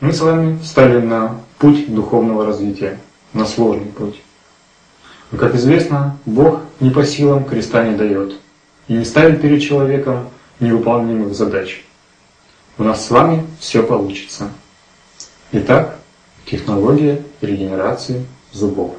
Мы с вами встали на путь духовного развития, на сложный путь. Но, как известно, Бог ни по силам креста не дает и не ставит перед человеком невыполнимых задач. У нас с вами все получится. Итак, технология регенерации зубов.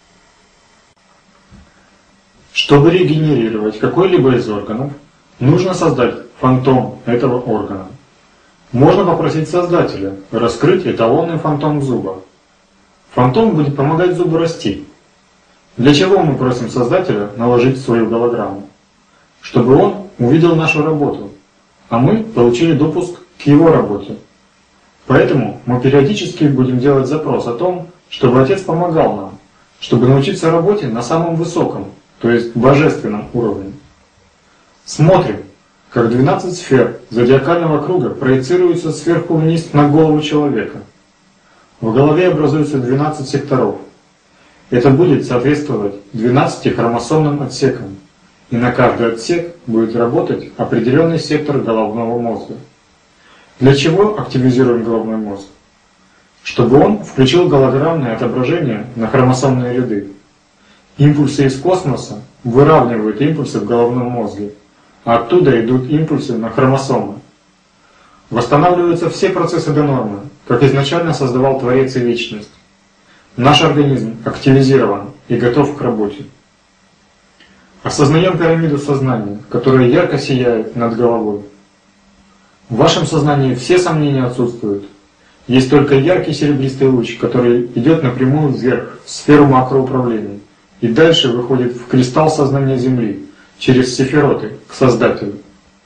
Чтобы регенерировать какой-либо из органов, нужно создать фантом этого органа. Можно попросить создателя раскрыть эталонный фантом зуба. Фантом будет помогать зубу расти. Для чего мы просим создателя наложить свою голограмму? Чтобы он увидел нашу работу, а мы получили допуск к его работе. Поэтому мы периодически будем делать запрос о том, чтобы Отец помогал нам, чтобы научиться работе на самом высоком, то есть божественном уровне. Смотрим, как 12 сфер зодиакального круга проецируются сверху вниз на голову человека. В голове образуются 12 секторов. Это будет соответствовать 12 хромосомным отсекам, и на каждый отсек будет работать определенный сектор головного мозга. Для чего активизируем головной мозг? Чтобы он включил голограммное отображение на хромосомные ряды. Импульсы из космоса выравнивают импульсы в головном мозге, а оттуда идут импульсы на хромосомы. Восстанавливаются все процессы до нормы, как изначально создавал Творец и Вечность. Наш организм активизирован и готов к работе. Осознаем пирамиду сознания, которая ярко сияет над головой. В вашем сознании все сомнения отсутствуют. Есть только яркий серебристый луч, который идет напрямую вверх, в сферу макроуправления, и дальше выходит в кристалл сознания Земли, через сефироты, к Создателю.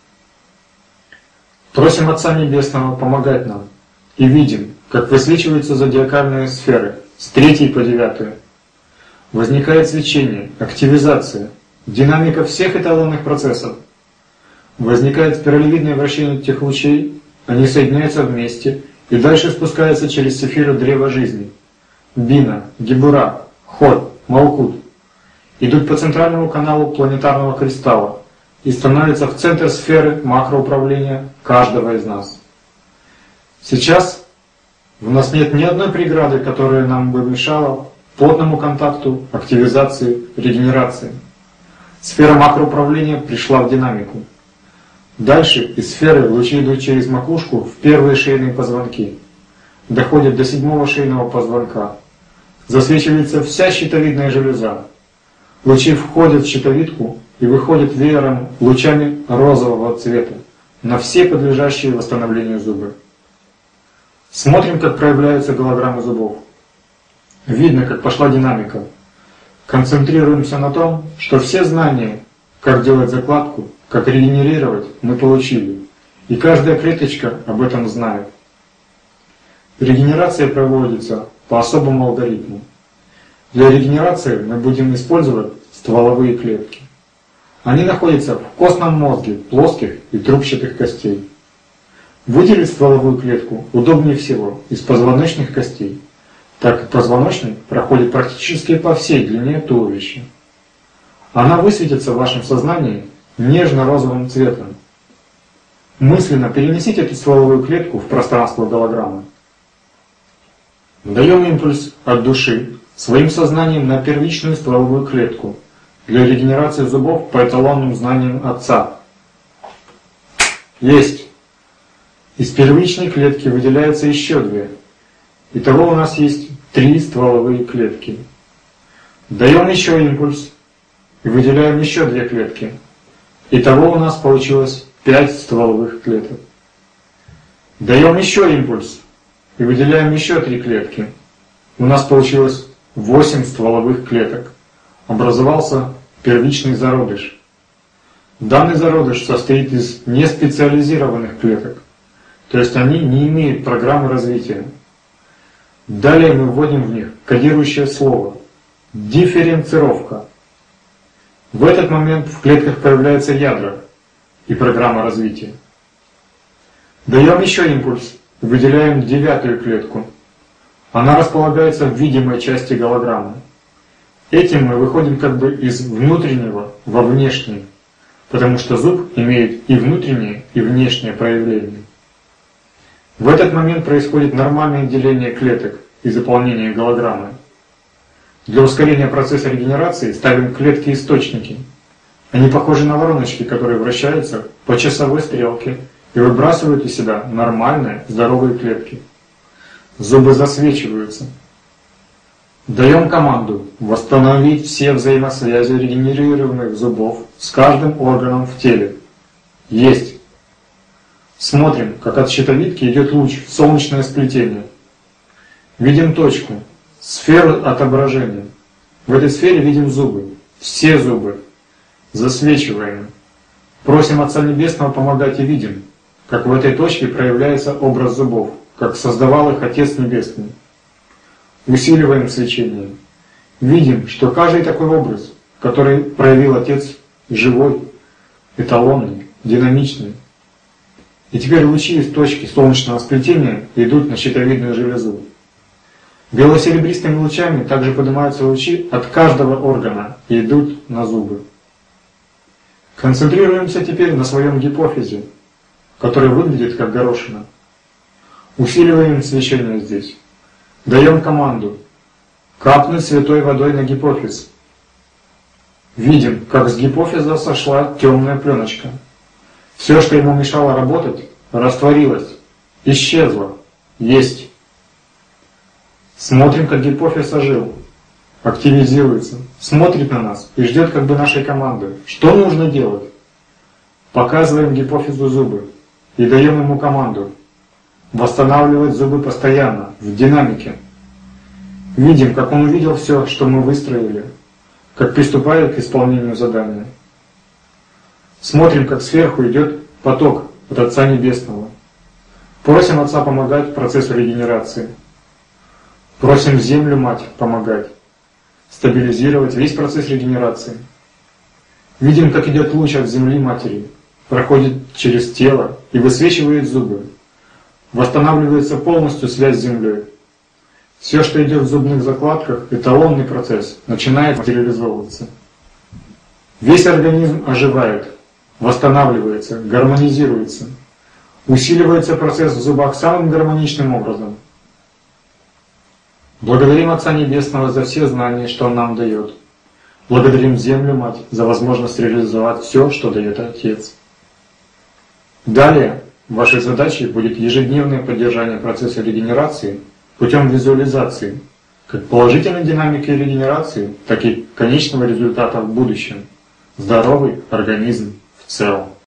Просим Отца Небесного помогать нам, и видим, как высвечиваются зодиакальные сферы с 3 по 9. Возникает свечение, активизация, динамика всех эталонных процессов. Возникает спиралевидное вращение этих лучей, они соединяются вместе и дальше спускаются через сефиру древа жизни. Бина, Гебура, Ход, Малкут. Идут по центральному каналу планетарного кристалла и становятся в центр сферы макроуправления каждого из нас. Сейчас у нас нет ни одной преграды, которая нам бы мешала плотному контакту, активизации, регенерации. Сфера макроуправления пришла в динамику. Дальше из сферы лучи идут через макушку в первые шейные позвонки, доходят до 7-го шейного позвонка. Засвечивается вся щитовидная железа. Лучи входят в щитовидку и выходят веером лучами розового цвета на все подлежащие восстановлению зубы. Смотрим, как проявляются голограммы зубов. Видно, как пошла динамика. Концентрируемся на том, что все знания, как делать закладку, как регенерировать, мы получили. И каждая клеточка об этом знает. Регенерация проводится по особому алгоритму. Для регенерации мы будем использовать стволовые клетки. Они находятся в костном мозге плоских и трубчатых костей. Выделить стволовую клетку удобнее всего из позвоночных костей, так как позвоночник проходит практически по всей длине туловища. Она высветится в вашем сознании нежно-розовым цветом. Мысленно перенесите эту стволовую клетку в пространство голограммы. Даем импульс от души своим сознанием на первичную стволовую клетку для регенерации зубов по эталонным знаниям Отца. Есть! Из первичной клетки выделяются еще 2. Итого у нас есть 3 стволовые клетки. Даем еще импульс и выделяем еще 2 клетки. Итого у нас получилось 5 стволовых клеток. Даем еще импульс и выделяем еще 3 клетки. У нас получилось 8 стволовых клеток. Образовался первичный зародыш. Данный зародыш состоит из неспециализированных клеток, то есть они не имеют программы развития. Далее мы вводим в них кодирующее слово «дифференцировка». В этот момент в клетках появляются ядра и программа развития. Даем еще импульс и выделяем 9-ю клетку. Она располагается в видимой части голограммы. Этим мы выходим как бы из внутреннего во внешнее, потому что зуб имеет и внутреннее, и внешнее проявление. В этот момент происходит нормальное деление клеток и заполнение голограммы. Для ускорения процесса регенерации ставим клетки-источники. Они похожи на вороночки, которые вращаются по часовой стрелке и выбрасывают из себя нормальные, здоровые клетки. Зубы засвечиваются. Даем команду восстановить все взаимосвязи регенерированных зубов с каждым органом в теле. Есть. Смотрим, как от щитовидки идет луч в солнечное сплетение. Видим точку, сферу отображения. В этой сфере видим зубы, все зубы, засвечиваем. Просим Отца Небесного помогать и видим, как в этой точке проявляется образ зубов, как создавал их Отец Небесный. Усиливаем свечение. Видим, что каждый такой образ, который проявил Отец, живой, эталонный, динамичный. И теперь лучи из точки солнечного сплетения идут на щитовидную железу. Бело-серебристыми лучами также поднимаются лучи от каждого органа и идут на зубы. Концентрируемся теперь на своем гипофизе, который выглядит как горошина. Усиливаем свечение здесь. Даем команду капнуть святой водой на гипофиз. Видим, как с гипофиза сошла темная пленочка. Все, что ему мешало работать, растворилось, исчезло, есть. Смотрим, как гипофиз ожил, активизируется, смотрит на нас и ждет как бы нашей команды. Что нужно делать? Показываем гипофизу зубы и даем ему команду восстанавливать зубы постоянно, в динамике. Видим, как он увидел все, что мы выстроили, как приступает к исполнению задания. Смотрим, как сверху идет поток от Отца Небесного. Просим Отца помогать процессу регенерации. Просим Землю Мать помогать, стабилизировать весь процесс регенерации. Видим, как идет луч от Земли Матери, проходит через тело и высвечивает зубы. Восстанавливается полностью связь с Землей. Все, что идет в зубных закладках, эталонный процесс, начинает материализовываться. Весь организм оживает, восстанавливается, гармонизируется. Усиливается процесс в зубах самым гармоничным образом. Благодарим Отца Небесного за все знания, что Он нам дает. Благодарим Землю Мать за возможность реализовать все, что дает Отец. Далее вашей задачей будет ежедневное поддержание процесса регенерации путем визуализации, как положительной динамики регенерации, так и конечного результата в будущем. Здоровый организм в целом.